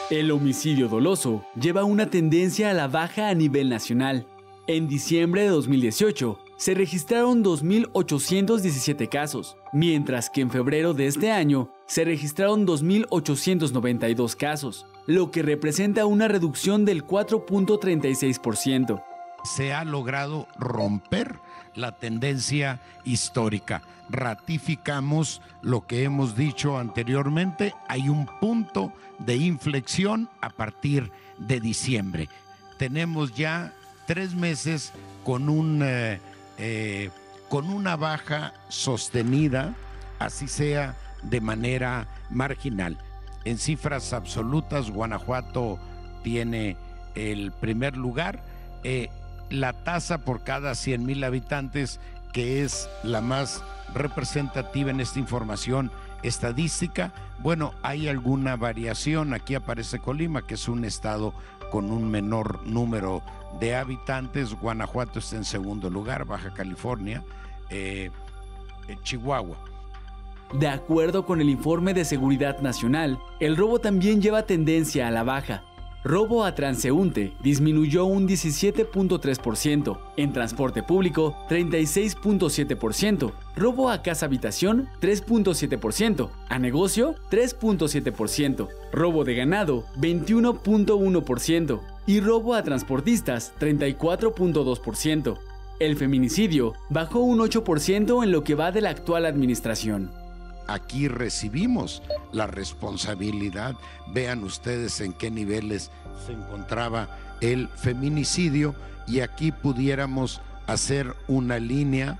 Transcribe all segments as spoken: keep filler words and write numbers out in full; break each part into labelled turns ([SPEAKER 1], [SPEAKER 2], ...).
[SPEAKER 1] El homicidio doloso lleva una tendencia a la baja a nivel nacional. En diciembre de dos mil dieciocho, se registraron dos mil ochocientos diecisiete casos, mientras que en febrero de este año se registraron dos mil ochocientos noventa y dos casos, lo que representa una reducción del cuatro punto treinta y seis por ciento.
[SPEAKER 2] Se ha logrado romper la tendencia histórica. Ratificamos lo que hemos dicho anteriormente, hay un punto de inflexión a partir de diciembre. Tenemos ya tres meses con, un, eh, eh, con una baja sostenida, así sea de manera marginal. En cifras absolutas, Guanajuato tiene el primer lugar. Eh, la tasa por cada cien mil habitantes, que es la más representativa en esta información estadística, bueno, hay alguna variación. Aquí aparece Colima, que es un estado con un menor número de habitantes. Guanajuato está en segundo lugar, Baja California, eh, eh, Chihuahua.
[SPEAKER 1] De acuerdo con el informe de Seguridad Nacional, el robo también lleva tendencia a la baja. Robo a transeúnte disminuyó un diecisiete punto tres por ciento, en transporte público treinta y seis punto siete por ciento, robo a casa-habitación tres punto siete por ciento, a negocio tres punto siete por ciento, robo de ganado veintiuno punto uno por ciento y robo a transportistas treinta y cuatro punto dos por ciento. El feminicidio bajó un ocho por ciento en lo que va de la actual administración.
[SPEAKER 2] Aquí recibimos la responsabilidad. Vean ustedes en qué niveles se encontraba el feminicidio y aquí pudiéramos hacer una línea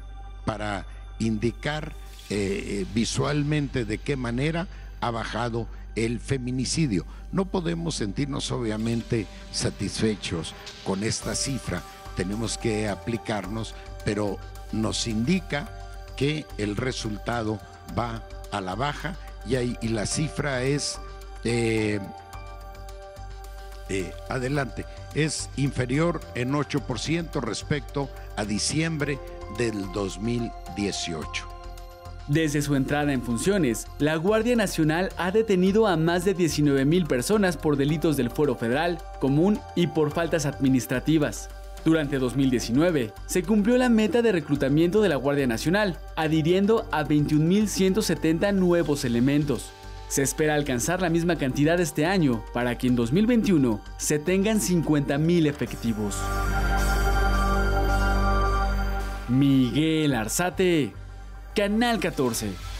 [SPEAKER 2] para indicar eh, visualmente de qué manera ha bajado el feminicidio. No podemos sentirnos obviamente satisfechos con esta cifra, tenemos que aplicarnos, pero nos indica que el resultado va a la baja y, ahí, y la cifra es, eh, eh, adelante, es inferior en ocho por ciento respecto a diciembre del dos mil dieciocho.
[SPEAKER 1] Desde su entrada en funciones, la Guardia Nacional ha detenido a más de diecinueve mil personas por delitos del Fuero Federal, común y por faltas administrativas. Durante dos mil diecinueve, se cumplió la meta de reclutamiento de la Guardia Nacional, adhiriendo a veintiún mil ciento setenta nuevos elementos. Se espera alcanzar la misma cantidad este año para que en dos mil veintiuno se tengan cincuenta mil efectivos. Miguel Arzate, Canal catorce.